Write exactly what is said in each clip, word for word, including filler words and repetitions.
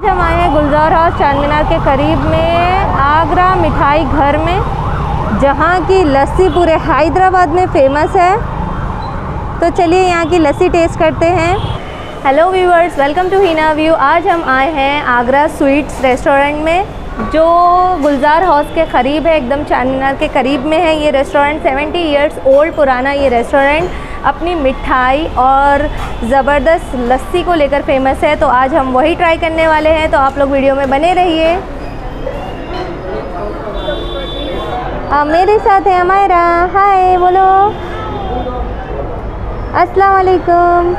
हम आए हैं गुलजार हाउस चांद मीनार के करीब में आगरा मिठाई घर में, जहाँ की लस्सी पूरे हैदराबाद में फ़ेमस है। तो चलिए यहाँ की लस्सी टेस्ट करते हैं। Hello viewers, welcome to Hina view. आज हम आए हैं आगरा स्वीट्स रेस्टोरेंट में, जो गुलजार हाउस के करीब है, एकदम चांद मीनार के करीब में है। ये रेस्टोरेंट सेवेंटी इयर्स ओल्ड पुराना ये रेस्टोरेंट अपनी मिठाई और ज़बरदस्त लस्सी को लेकर फेमस है। तो आज हम वही ट्राई करने वाले हैं, तो आप लोग वीडियो में बने रहिए। अब मेरे साथ है अमायरा। हाय बोलो, अस्सलाम वालेकुम।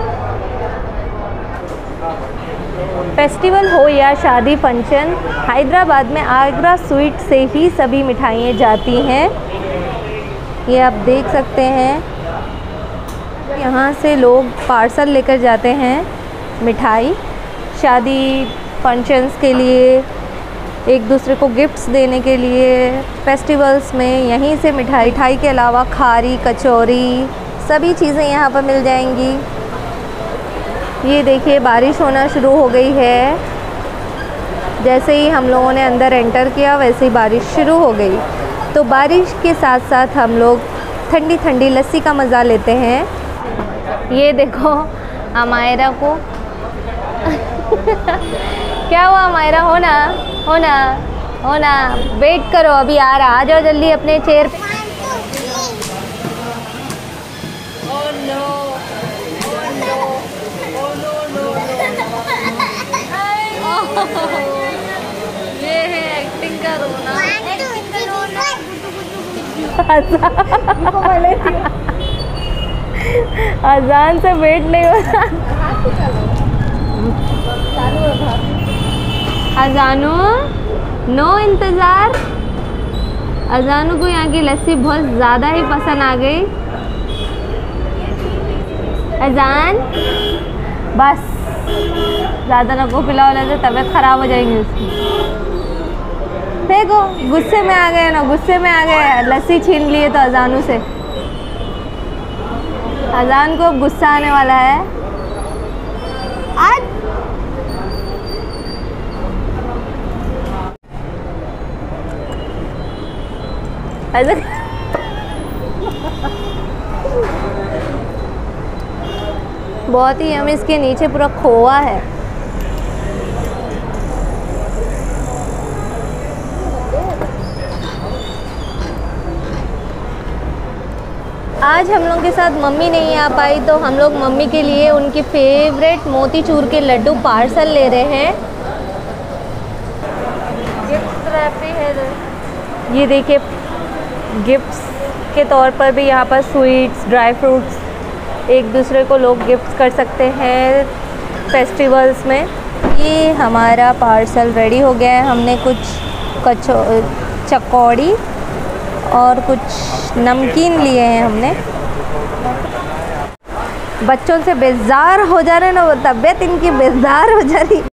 फेस्टिवल हो या शादी फंक्शन, हैदराबाद में आगरा स्वीट से ही सभी मिठाइयाँ जाती हैं। ये आप देख सकते हैं, यहाँ से लोग पार्सल लेकर जाते हैं मिठाई, शादी फंक्शंस के लिए, एक दूसरे को गिफ्ट्स देने के लिए, फेस्टिवल्स में यहीं से मिठाई मिठाई के अलावा खारी, कचौरी, सभी चीज़ें यहाँ पर मिल जाएंगी। ये देखिए, बारिश होना शुरू हो गई है। जैसे ही हम लोगों ने अंदर एंटर किया वैसे ही बारिश शुरू हो गई। तो बारिश के साथ साथ हम लोग ठंडी ठंडी लस्सी का मज़ा लेते हैं। ये देखो अमायरा को क्या हुआ अमायरा? हो ना हो ना हो ना, वेट करो, अभी आ रहा। आ जाओ जल्दी अपने चेयर पे। Oh no, oh no, oh no no no. ये है एक्टिंग का रोना। अजान से वेट नहीं होता। अजानू नो इंतज़ार। अजानू को यहाँ की लस्सी बहुत ज़्यादा ही पसंद आ गई। अजान बस ज़्यादा ना को पिलाओ, लगे तबीयत ख़राब हो जाएगी उसकी। देखो गुस्से में आ गए ना, गुस्से में आ गए, लस्सी छीन लिए तो अजानू से। अजान को गुस्सा आने वाला है आज। बहुत ही हम, इसके नीचे पूरा खोआ है। आज हम लोग के साथ मम्मी नहीं आ पाई, तो हम लोग मम्मी के लिए उनके फेवरेट मोतीचूर के लड्डू पार्सल ले रहे हैं। गिफ्ट रैपी है, ये देखिए, गिफ्ट्स के तौर पर भी यहाँ पर स्वीट्स, ड्राई फ्रूट्स एक दूसरे को लोग गिफ्ट कर सकते हैं फेस्टिवल्स में। ये हमारा पार्सल रेडी हो गया है। हमने कुछ कचौ चकौड़ी और कुछ नमकीन लिए हैं हमने। बच्चों से बेजार हो जा रहे हैं ना, वो तबीयत इनकी बेजार हो जा रही।